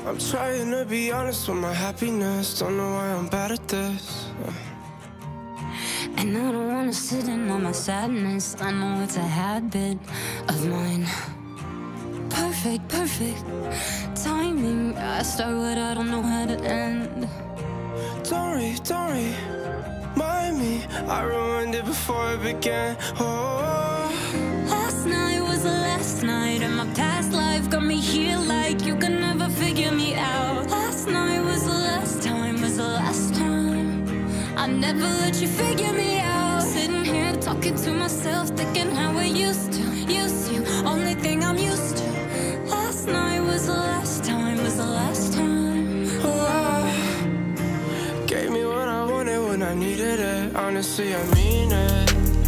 I'm trying to be honest with my happiness. Don't know why I'm bad at this. And I don't wanna sit in on my sadness. I know it's a habit of mine. Perfect, perfect timing. I start what I don't know how to end. Don't remind me. I ruined it before it began. Oh, last night was the last night, and my past life got me here like you could never figure me out. Last night was the last time, was the last time. I never let you figure me out. Sitting here talking to myself, thinking how I used to only thing I'm used to. Last night was the last time, was the last time. oh, gave me what I wanted when I needed it. Honestly, I mean it.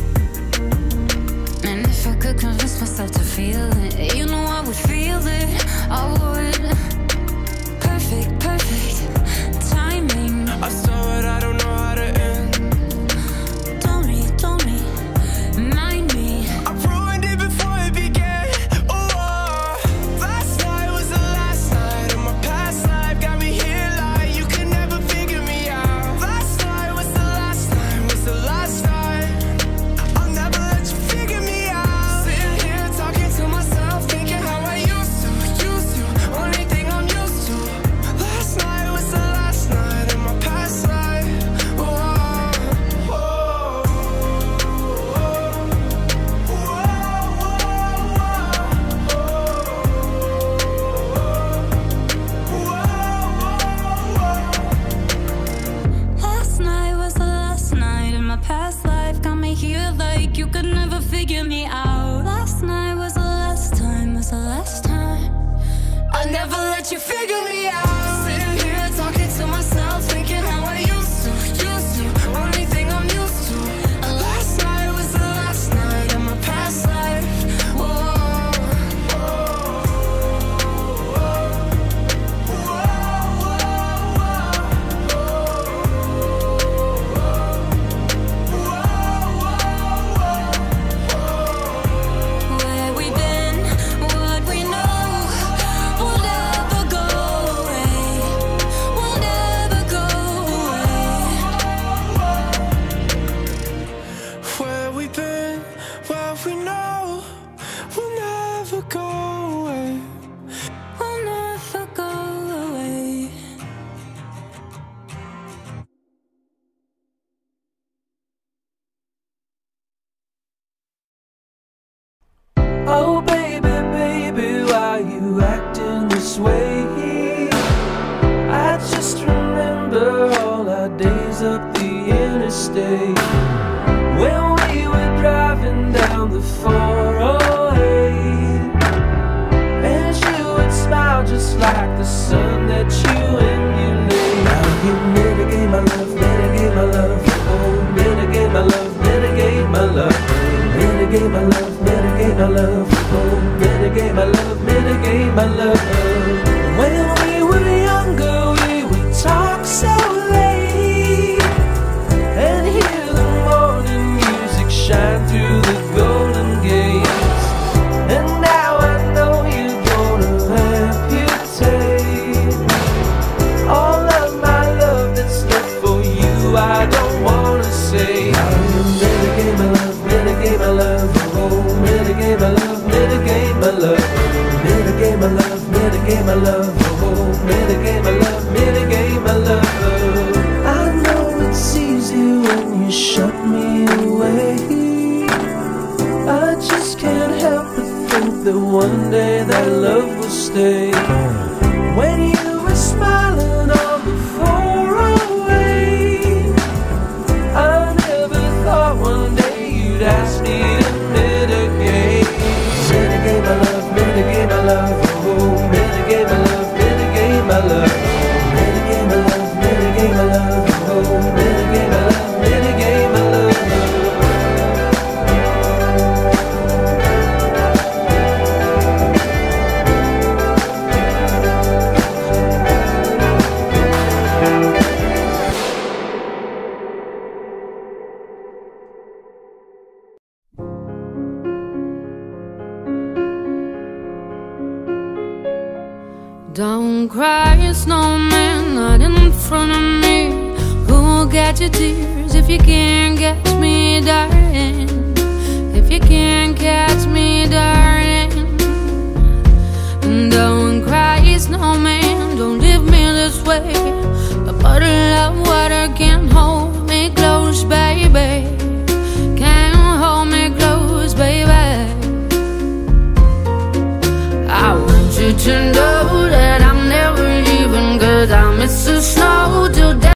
And if I could convince myself to feel it, you know I would feel it, I would. Perfect, perfect timing. I saw it, I don't know how to end. Don't remind me. I ruined it before it began. Oh, last night was the last night of my past life. Got me here like you could never figure me out. Last night was the last time, was the last time. I'll never let you figure me out. Sitting here talking to myself, thinking how I used to. Only thing I'm used to. Last night was the last night of my past life. Last night was the last night in my past life. Got me here like you could never figure me out. Last night was the last time, was the last time. I never let you figure me out. Sitting here talking to myself, thinking how I used to. Only thing I'm used to. Last night was the last night of my past life. Where we been, what we know, we'll never go away. We'll never go away. Where we been, what we know, we'll never go away. We'll never go away. Oh baby, baby, why you acting this way? I just remember all our days up the interstate, when we were driving down the 408, and you would smile just like the sun that you emulate. Now you mitigate my love, mitigate my love. Oh, mitigate my love, mitigate my love. Mitigate my love, mitigate my love. Oh, mitigate my love, mitigate my love. When we were younger, we would talk so late and hear the morning music shine through the golden gates. And now I know you're gonna amputate all of my love that's left for you. I don't wanna say, mitigate my love, mitigate my love. Oh, mitigate my love, mitigate my love. Mitigate my love, mitigate my love. Oh, mitigate my love, mitigate my love. I know it's easy when you shut me away. I just can't help but think that one day that love will stay. When you were smiling on the 408, I never thought one day you'd ask me to mitigate. Mitigate my love, mitigate my love. Oh, mitigate my love, mitigate my love. Mitigate my love, mitigate my love. Oh, mitigate my love, mitigate my love. Don't cry, snowman, not in front of me. Who'll get your tears if you can't catch me, darling? If you can't catch me,